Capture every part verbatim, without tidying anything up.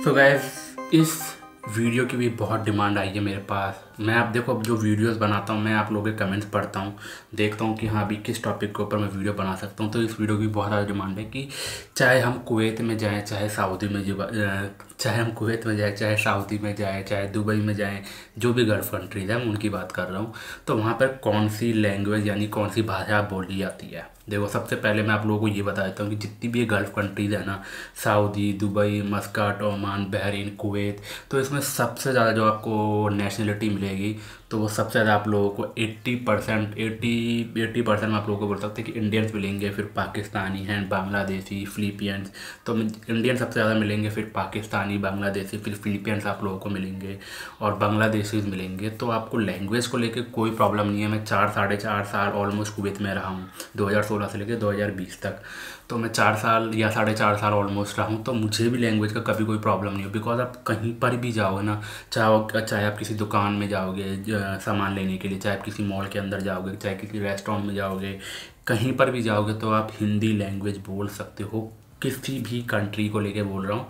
So guys, इस video की भी बहुत डिमांड आई है मेरे पास। मैं आप देखो, अब जो वीडियोस बनाता हूँ मैं आप लोगों के कमेंट्स पढ़ता हूँ, देखता हूँ कि हाँ अभी किस टॉपिक के ऊपर मैं वीडियो बना सकता हूँ। तो इस वीडियो की बहुत ज़्यादा डिमांड है कि चाहे हम कुवैत में जाएं, चाहे सऊदी में जो चाहे हम कुवैत में जाएं, चाहे सऊदी में जाएं, चाहे दुबई में जाएं, जो भी गल्फ़ कंट्रीज़ हैं मैं उनकी बात कर रहा हूँ। तो वहाँ पर कौन सी लैंग्वेज यानी कौन सी भाषा बोली जाती है। देखो, सबसे पहले मैं आप लोगों को ये बता देता हूँ कि जितनी भी ये गल्फ़ कंट्रीज़ है ना, Saudi, Dubai, Muscat, Oman, Bahrain, Kuwait, तो इसमें सबसे ज़्यादा जो आपको नेशनलिटी मिलेगी तो वो सबसे ज़्यादा आप लोगों को अस्सी परसेंट एटी एटी परसेंट में आप लोगों को बोल सकते हैं कि इंडियंस मिलेंगे, फिर पाकिस्तानी हैं, बांग्लादेशी, फिलीपियंस। तो इंडियन सबसे ज़्यादा मिलेंगे, फिर पाकिस्तानी, बांग्लादेशी, फिर फिलीपियंस आप लोगों को मिलेंगे और बांग्लादेशीज मिलेंगे। तो आपको लैंग्वेज को लेकर कोई प्रॉब्लम नहीं है। मैं चार साढ़े चार साल ऑलमोस्ट कुवैत में रहा हूँ, दो हज़ार सोलह से लेकर दो हज़ार बीस तक। तो मैं चार साल या साढ़े चार साल ऑलमोस्ट रहा हूँ, तो मुझे भी लैंग्वेज का कभी कोई प्रॉब्लम नहीं हो। बिकॉज आप कहीं पर भी जाओगे ना, चाहे चाहे आप किसी दुकान में जाओगे सामान लेने के लिए, चाहे आप किसी मॉल के अंदर जाओगे, चाहे किसी रेस्टोरेंट में जाओगे, कहीं पर भी जाओगे तो आप हिंदी लैंग्वेज बोल सकते हो। किसी भी कंट्री को लेके बोल रहा हूँ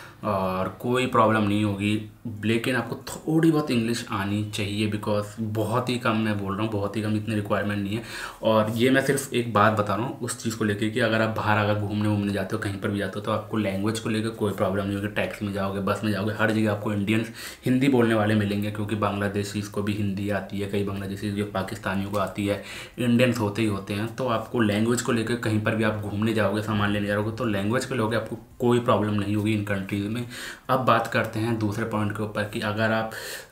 और कोई प्रॉब्लम नहीं होगी। लेकिन आपको थोड़ी बहुत इंग्लिश आनी चाहिए, बिकॉज बहुत ही कम मैं बोल रहा हूँ, बहुत ही कम, इतनी रिक्वायरमेंट नहीं है। और ये मैं सिर्फ एक बात बता रहा हूँ उस चीज़ को लेकर कि अगर आप बाहर अगर घूमने वूमने जाते हो, कहीं पर भी जाते हो, तो आपको लैंग्वेज को लेकर कोई प्रॉब्लम नहीं होगी। टैक्सी में जाओगे, बस में जाओगे, हर जगह आपको इंडियंस हिंदी बोलने वाले मिलेंगे, क्योंकि बांग्लादेशीज़ को भी हिंदी आती है, कई बांग्लादेशी जो पाकिस्तानियों को आती है, इंडियंस होते ही होते हैं। तो आपको लैंग्वेज को लेकर कहीं पर भी आप घूमने जाओगे, सामान लेने जाओगे, तो लैंग्वेज को लेकर आपको कोई प्रॉब्लम नहीं होगी इन कंट्रीज़ में। अब बात करते हैं दूसरे पॉइंट के ऊपर कि अगर आप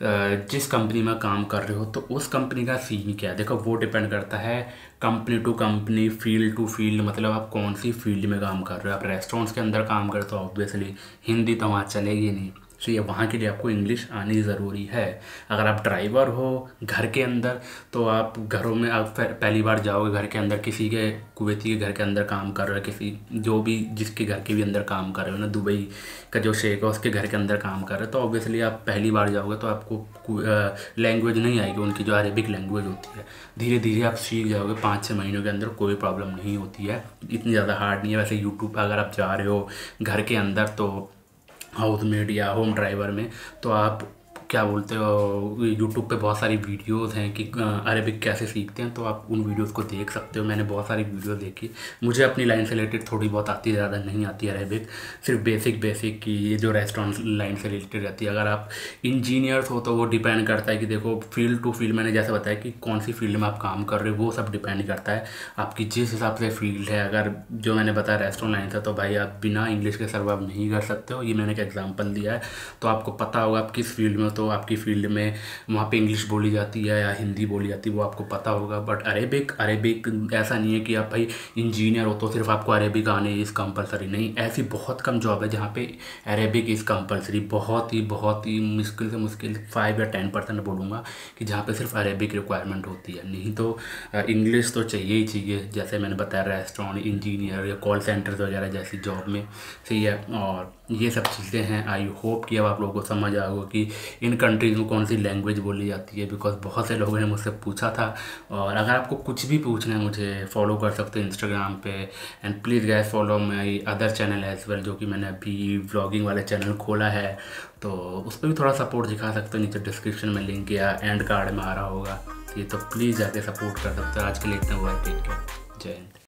जिस कंपनी में काम कर रहे हो तो उस कंपनी का सीन क्या है। देखो, वो डिपेंड करता है company to company, field to field, मतलब आप कौन सी फील्ड में काम कर रहे हो। आप रेस्टोरेंट्स के अंदर काम करते हो तो ऑब्वियसली हिंदी तो वहाँ चलेगी नहीं, तो ये वहाँ के लिए आपको इंग्लिश आनी ज़रूरी है। अगर आप ड्राइवर हो घर के अंदर, तो आप घरों में आप पहली बार जाओगे घर के अंदर, किसी के कुवैती के घर के अंदर काम कर रहे हो, किसी जो भी जिसके घर के भी अंदर काम कर रहे हो ना, दुबई का जो शेख है उसके घर के अंदर काम कर रहे हो, तो ऑब्वियसली आप पहली बार जाओगे तो आपको लैंग्वेज नहीं आएगी, उनकी जो अरेबिक लैंग्वेज होती है। धीरे धीरे आप सीख जाओगे, पाँच छः महीनों के अंदर, कोई प्रॉब्लम नहीं होती है, इतनी ज़्यादा हार्ड नहीं है। वैसे यूट्यूब पर अगर आप जा रहे हो घर के अंदर, तो हाउस मेड या होम ड्राइवर में, तो आप क्या बोलते हो, यूट्यूब पे बहुत सारी वीडियोस हैं कि अरेबिक कैसे सीखते हैं, तो आप उन वीडियोस को देख सकते हो। मैंने बहुत सारी वीडियो देखी। मुझे अपनी लाइन से रिलेटेड थोड़ी बहुत आती है, ज़्यादा नहीं आती है अरेबिक, सिर्फ बेसिक बेसिक की ये जो रेस्टोरेंट लाइन से रिलेटेड रहती है। अगर आप इंजीनियर्स हो तो वो डिपेंड करता है कि देखो फील्ड टू फील्ड, मैंने जैसे बताया कि कौन सी फील्ड में आप काम कर रहे हो, वो सब डिपेंड करता है आपकी जिस हिसाब से फील्ड है। अगर जो मैंने बताया रेस्टोरेंट लाइन था, तो भाई आप बिना इंग्लिश के सर्वाइव नहीं कर सकते हो। ये मैंने एक एग्जाम्पल दिया है, तो आपको पता होगा आप किस फील्ड में हो, तो आपकी फील्ड में वहाँ पे इंग्लिश बोली जाती है या हिंदी बोली जाती है, वो आपको पता होगा। बट अरेबिक अरेबिक ऐसा नहीं है कि आप भाई इंजीनियर हो तो सिर्फ आपको अरेबिक आने इज़ कंपलसरी, नहीं। ऐसी बहुत कम जॉब है जहाँ पे अरेबिक इज़ कंपलसरी। बहुत ही बहुत ही मुश्किल से मुश्किल फाइव या टेन परसेंट बोलूँगा कि जहाँ पे सिर्फ अरेबिक रिक्वायरमेंट होती है, नहीं तो इंग्लिश तो चाहिए ही चाहिए। जैसे मैंने बताया रेस्टोरेंट, इंजीनियर या कॉल सेंटर्स वगैरह जैसी जॉब में सही है। और ये सब चीज़ें हैं। आई होप कि अब आप लोगों को समझ आ होगा कि इन कंट्रीज़ में कौन सी लैंग्वेज बोली जाती है, बिकॉज बहुत से लोगों ने मुझसे पूछा था। और अगर आपको कुछ भी पूछना है मुझे फॉलो कर सकते हो इंस्टाग्राम पे। And please guys follow my other channel as well, जो कि मैंने अभी व्लॉगिंग वाले चैनल खोला है, तो उस पर भी थोड़ा सपोर्ट दिखा सकते हो। नीचे डिस्क्रिप्शन में लिंक या एंड कार्ड में आ रहा होगा, ये तो प्लीज़ जाके सपोर्ट कर सकते हो। आज के लिए इतना हुआ, टेक केयर, जय हिंद।